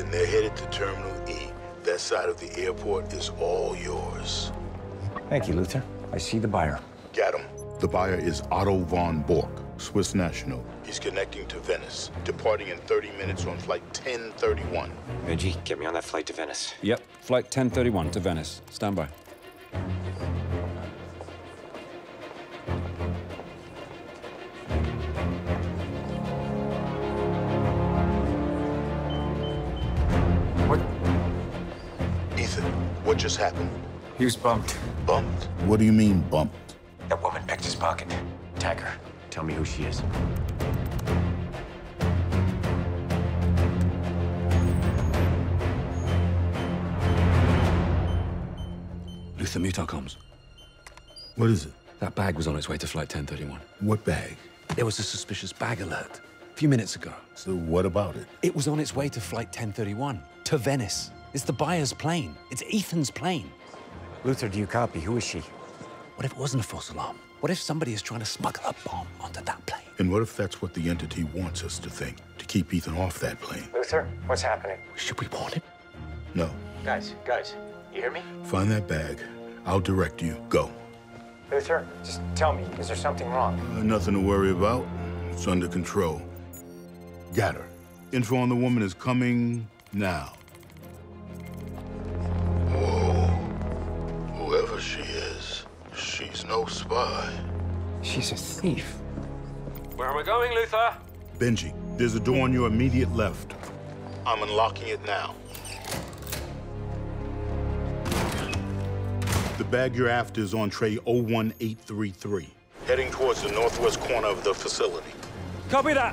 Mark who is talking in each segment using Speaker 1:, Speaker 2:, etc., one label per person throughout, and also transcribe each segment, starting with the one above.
Speaker 1: and they're headed to Terminal E. That side of the airport is all yours.
Speaker 2: Thank you, Luther. I see the buyer.
Speaker 1: Got him. The buyer is Otto von Bork, Swiss national. He's connecting to Venice, departing in 30 minutes on flight 1031.
Speaker 3: Benji, get me on that flight to Venice.
Speaker 4: Yep, flight 1031 to Venice. Stand by.
Speaker 1: What? Ethan, what just happened?
Speaker 3: He was bumped.
Speaker 1: Bumped? What do you mean, bumped?
Speaker 3: That woman picked his pocket. Tag her. Tell me who she is.
Speaker 4: Luther, Mutar comms.
Speaker 1: What is it?
Speaker 4: That bag was on its way to flight 1031.
Speaker 1: What bag?
Speaker 4: There was a suspicious bag alert a few minutes ago.
Speaker 1: So what about it?
Speaker 4: It was on its way to flight 1031, to Venice. It's the buyer's plane. It's Ethan's plane.
Speaker 3: Luther, do you copy? Who is she?
Speaker 4: What if it wasn't a false alarm? What if somebody is trying to smuggle a bomb onto that plane?
Speaker 1: And what if that's what the entity wants us to think, to keep Ethan off that plane?
Speaker 3: Luther, what's happening?
Speaker 4: Should we warn him?
Speaker 1: No.
Speaker 3: Guys, you hear me?
Speaker 1: Find that bag. I'll direct you. Go.
Speaker 3: Luther, just tell me, is there something wrong?
Speaker 1: Nothing to worry about. It's under control. Got her. Info on the woman is coming now. Whoa. Whoever she is, she's no spy.
Speaker 3: She's a thief.
Speaker 4: Where are we going, Luther?
Speaker 1: Benji, there's a door on your immediate left. I'm unlocking it now. The bag you're after is on tray 01833, heading towards the northwest corner of the facility.
Speaker 4: Copy that.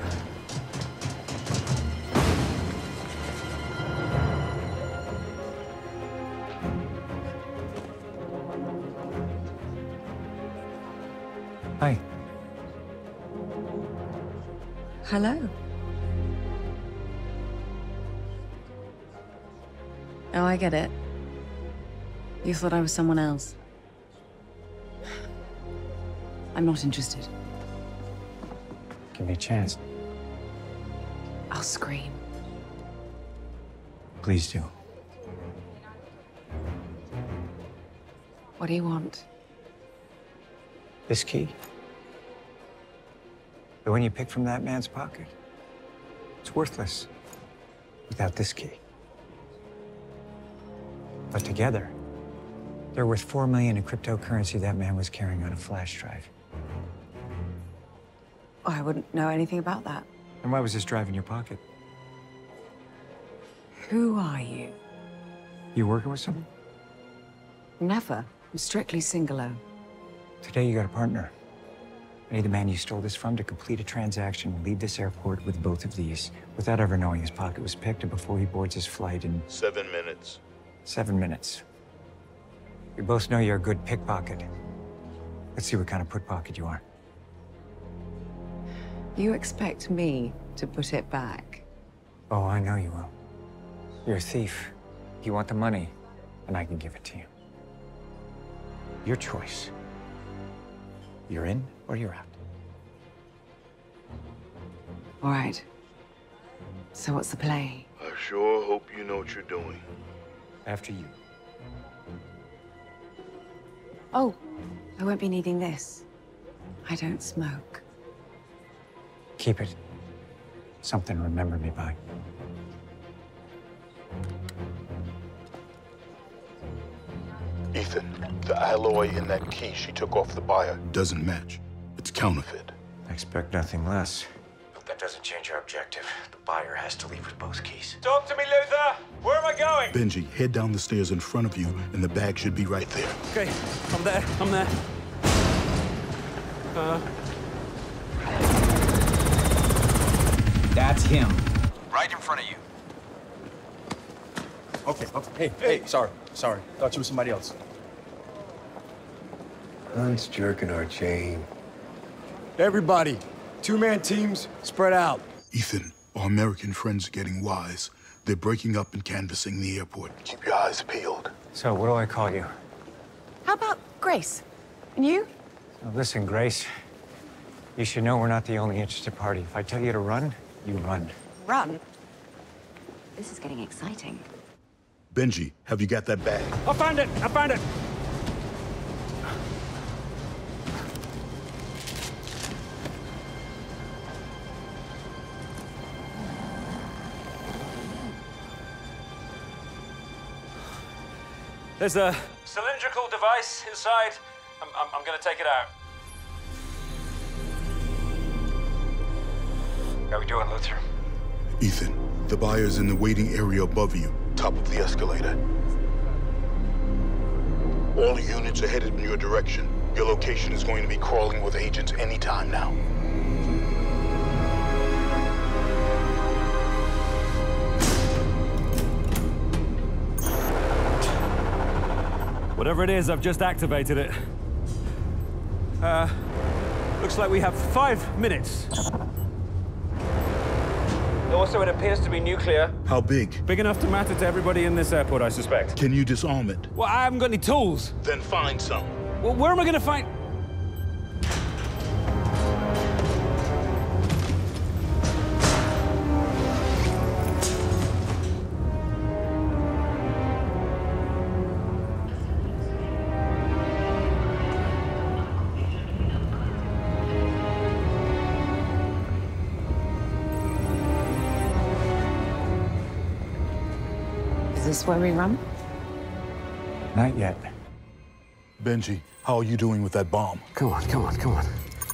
Speaker 3: Hi.
Speaker 5: Hello. Oh, I get it. You thought I was someone else. I'm not interested.
Speaker 3: Give me a chance.
Speaker 5: I'll scream.
Speaker 3: Please do.
Speaker 5: What do you want?
Speaker 3: This key. The one you picked from that man's pocket. It's worthless without this key. But together, they're worth 4 million in cryptocurrency that man was carrying on a flash drive.
Speaker 5: Oh, I wouldn't know anything about that.
Speaker 3: And why was this drive in your pocket?
Speaker 5: Who are you?
Speaker 3: You working with someone?
Speaker 5: Never. I'm strictly singolo.
Speaker 3: Today you got a partner. I need the man you stole this from to complete a transaction and leave this airport with both of these without ever knowing his pocket was picked and before he boards his flight in
Speaker 1: 7 minutes.
Speaker 3: 7 minutes. We both know you're a good pickpocket. Let's see what kind of pickpocket you are.
Speaker 5: You expect me to put it back?
Speaker 3: Oh, I know you will. You're a thief. You want the money, and I can give it to you. Your choice. You're in or you're out.
Speaker 5: All right. So what's the play?
Speaker 1: I sure hope you know what you're doing.
Speaker 3: After you.
Speaker 5: Oh, I won't be needing this. I don't smoke.
Speaker 3: Keep it. Something to remember me by.
Speaker 1: Ethan, the alloy in that key she took off the buyer doesn't match. It's counterfeit.
Speaker 3: I expect nothing less. But that doesn't change our objective. The buyer has to leave with both keys.
Speaker 4: Talk to me, Luther. Where am I going?
Speaker 1: Benji, head down the stairs in front of you, and the bag should be right there.
Speaker 4: Okay, I'm there.
Speaker 2: That's him.
Speaker 3: Right in front of you.
Speaker 6: Okay. Hey, sorry. Thought you were somebody else.
Speaker 7: Hunt's jerking our chain.
Speaker 6: Everybody, 2-man teams, spread out.
Speaker 1: Ethan, our American friends are getting wise. They're breaking up and canvassing the airport. Keep your eyes peeled.
Speaker 3: So, what do I call you?
Speaker 5: How about Grace? And you?
Speaker 3: Now, listen, Grace. You should know we're not the only interested party. If I tell you to run, you run.
Speaker 5: Run. This is getting exciting.
Speaker 1: Benji, have you got that bag?
Speaker 3: I found it! I found it! There's a cylindrical device inside. I'm gonna take it out. How we doing, Luther?
Speaker 1: Ethan, the buyer's in the waiting area above you, top of the escalator. All units are headed in your direction. Your location is going to be crawling with agents anytime now.
Speaker 3: Whatever it is, I've just activated it. Looks like we have 5 minutes. Also, it appears to be nuclear.
Speaker 1: How big?
Speaker 3: Big enough to matter to everybody in this airport, I suspect.
Speaker 1: Can you disarm it?
Speaker 3: Well, I haven't got any tools.
Speaker 1: Then find some.
Speaker 3: Well, where am I gonna find...
Speaker 5: Is this where we run?
Speaker 2: Not yet.
Speaker 1: Benji, how are you doing with that bomb?
Speaker 7: Come on, come on, come on.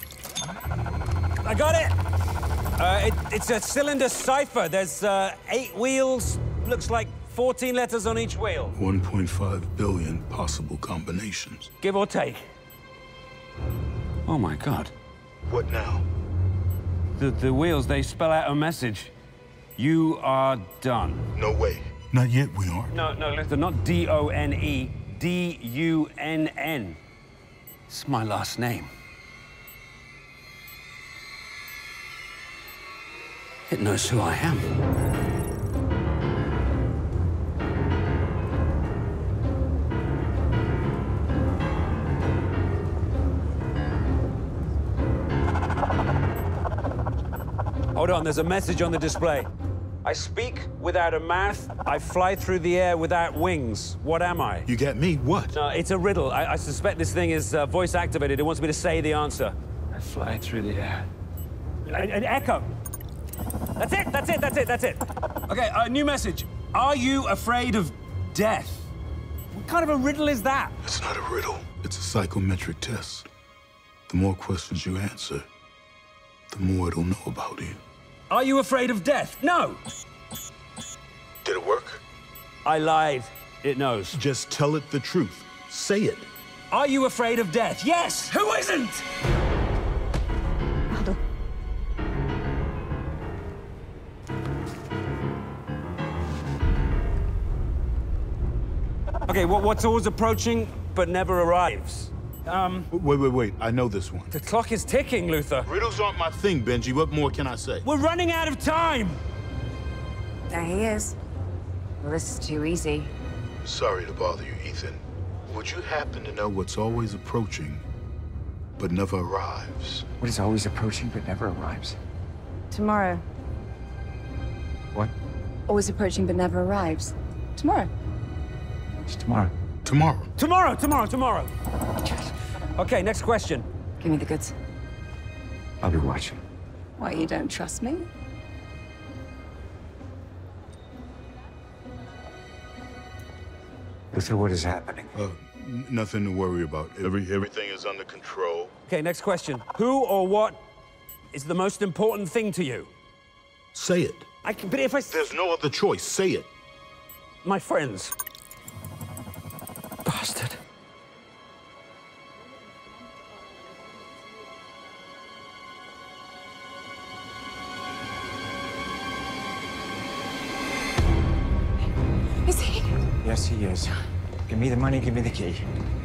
Speaker 3: I got it! It's a cylinder cipher. There's 8 wheels, looks like 14 letters on each wheel.
Speaker 1: 1.5 billion possible combinations.
Speaker 3: Give or take.
Speaker 4: Oh my God.
Speaker 1: What now?
Speaker 4: The wheels, they spell out a message. You are done.
Speaker 1: No way. Not yet, we aren't.
Speaker 3: No, Luther, not D-O-N-E, D-U-N-N.
Speaker 4: It's my last name. It knows who I am.
Speaker 3: Hold on, there's a message on the display. I speak without a mouth. I fly through the air without wings. What am I?
Speaker 1: You got me? What?
Speaker 3: No, it's a riddle. I suspect this thing is voice activated. It wants me to say the answer.
Speaker 2: I fly through the air.
Speaker 3: An echo. That's it. Okay, new message. Are you afraid of death? What kind of a riddle is that?
Speaker 1: It's not a riddle. It's a psychometric test. The more questions you answer, the more it'll know about you.
Speaker 3: Are you afraid of death? No.
Speaker 1: Did it work?
Speaker 3: I lied. It knows.
Speaker 1: Just tell it the truth. Say it.
Speaker 3: Are you afraid of death? Yes. Who isn't? Okay, what's always approaching but never arrives?
Speaker 1: Wait. I know this one.
Speaker 3: The clock is ticking, Luther.
Speaker 1: Riddles aren't my thing, Benji. What more can I say?
Speaker 3: We're running out of time!
Speaker 5: There he is. Well, this is too easy.
Speaker 1: Sorry to bother you, Ethan. Would you happen to know what's always approaching, but never arrives?
Speaker 2: What is always approaching but never arrives?
Speaker 5: Tomorrow.
Speaker 2: What?
Speaker 5: Always approaching but never arrives. Tomorrow.
Speaker 2: It's tomorrow.
Speaker 1: Tomorrow.
Speaker 3: Okay, next question.
Speaker 5: Give me the goods.
Speaker 2: I'll be watching.
Speaker 5: Why, you don't trust me?
Speaker 2: Luther, what is happening?
Speaker 1: Nothing to worry about. Everything is under control.
Speaker 3: Okay, next question. Who or what is the most important thing to you?
Speaker 1: Say it.
Speaker 3: But if I...
Speaker 1: There's no other choice. Say it.
Speaker 3: My friends. Bastard.
Speaker 5: Is he?
Speaker 2: Yes, he is. Give me the money, give me the key.